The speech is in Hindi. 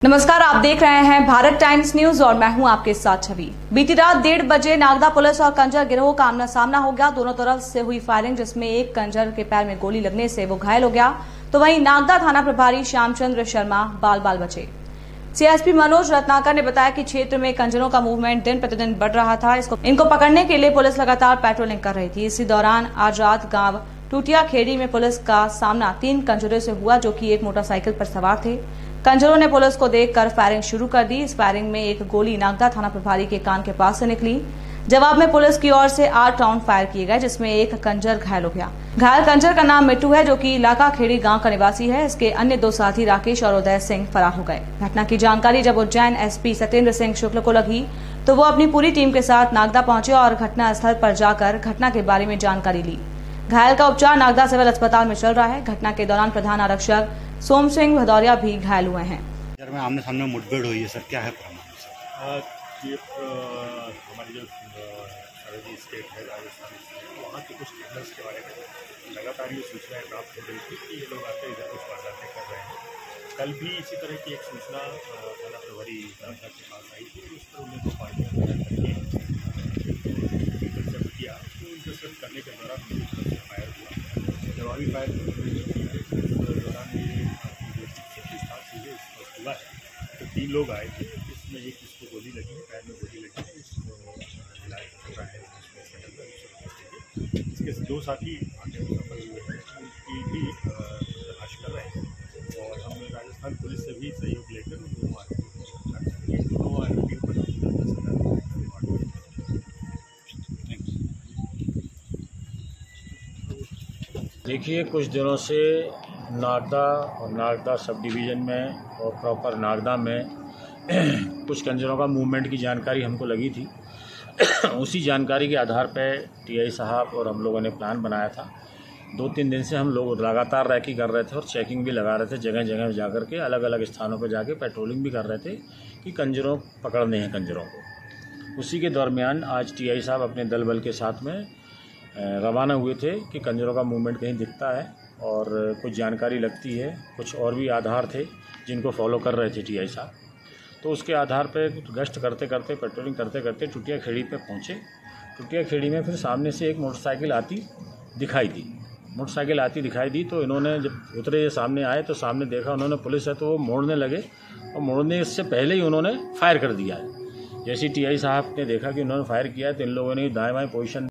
नमस्कार, आप देख रहे हैं भारत टाइम्स न्यूज और मैं हूं आपके साथ छवि। बीती रात 1:30 बजे नागदा पुलिस और कंजर गिरोह का आमना सामना हो गया। दोनों तरफ से हुई फायरिंग, जिसमें एक कंजर के पैर में गोली लगने से वो घायल हो गया, तो वहीं नागदा थाना प्रभारी श्यामचंद्र शर्मा बाल बाल बचे। सीएसपी मनोज रत्नाकर ने बताया कि क्षेत्र में कंजरों का मूवमेंट दिन प्रतिदिन बढ़ रहा था। इनको पकड़ने के लिए पुलिस लगातार पेट्रोलिंग कर रही थी। इसी दौरान आज रात गांव टूटिया खेड़ी में पुलिस का सामना 3 कंजरों से हुआ, जो कि एक मोटरसाइकिल पर सवार थे। कंजरों ने पुलिस को देखकर फायरिंग शुरू कर दी। इस फायरिंग में एक गोली नागदा थाना प्रभारी के कान के पास से निकली। जवाब में पुलिस की ओर से 8 राउंड फायर किए गए, जिसमें एक कंजर घायल हो गया। घायल कंजर का नाम मिट्टू है, जो कि इलाका खेड़ी गांव का निवासी है। इसके अन्य 2 साथी राकेश और उदय सिंह फरार हो गए। घटना की जानकारी जब उज्जैन एसपी सत्येंद्र सिंह शुक्ल को लगी, तो वो अपनी पूरी टीम के साथ नागदा पहुंचे और घटना स्थल पर जाकर घटना के बारे में जानकारी ली। घायल का उपचार नागदा सिविल अस्पताल में चल रहा है। घटना के दौरान प्रधान आरक्षक सोम सिंह भदौरिया भी घायल हुए हैं। में आमने सामने मुठभेड़ हुई है सर, क्या है प्रमाण? ये हमारी जो सरहदी स्टेट है राजस्थान, वहाँ के कुछ क्रिमिनल्स के बारे में लगातार ये सूचनाएं प्राप्त हो रही थी कि ये लोग आते इधर कुछ वारदातें कर रहे हैं। कल भी इसी तरह की एक सूचना थाना प्रभारी नागदा के पास आई थी। उस पर उन्हें 2 पार्टियां इंटरसेप्ट किया। तो इंटरसेप्ट करने के दौरान उनकी तरफ से फायर हुआ, जवाबी फायर दौरान हुआ है। तो 3 लोग आए थे, जिसमें एक इसको गोली लगी है, पैर में गोली लगी है, इसको इलाज चल रहा है। इसके 2 साथी आगे सफल हुए हैं, उनकी भी तलाश कर रहे हैं और हम राजस्थान पुलिस से भी सहयोग लेकर उन दोनों आरोपियों पर 10,000 रुपये। देखिए, कुछ दिनों से नागदा और नागदा सब डिवीज़न में और प्रॉपर नागदा में कुछ कंजरों का मूवमेंट की जानकारी हमको लगी थी। उसी जानकारी के आधार पर टीआई साहब और हम लोगों ने प्लान बनाया था। 2-3 दिन से हम लोग लगातार रैकी कर रहे थे और चेकिंग भी लगा रहे थे, जगह जगह जाकर के अलग अलग स्थानों पर जाके पेट्रोलिंग भी कर रहे थे कि कंजरों पकड़ने हैं कंजरों को। उसी के दरमियान आज टीआई साहब अपने दल बल के साथ में रवाना हुए थे कि कंजरों का मूवमेंट कहीं दिखता है और कुछ जानकारी लगती है। कुछ और भी आधार थे जिनको फॉलो कर रहे थे टीआई साहब। तो उसके आधार पर गश्त करते करते, पेट्रोलिंग करते करते टूटिया खेड़ी पे पहुँचे। टूटिया खेड़ी में फिर सामने से एक मोटरसाइकिल आती दिखाई दी। तो इन्होंने जब उतरे सामने आए तो सामने देखा उन्होंने पुलिस है, तो वो मोड़ने लगे और मोड़ने से पहले ही उन्होंने फायर कर दिया है। जैसे टीआई साहब ने देखा कि उन्होंने फायर किया है, तो इन लोगों ने दाएँ बाएँ पोजीशन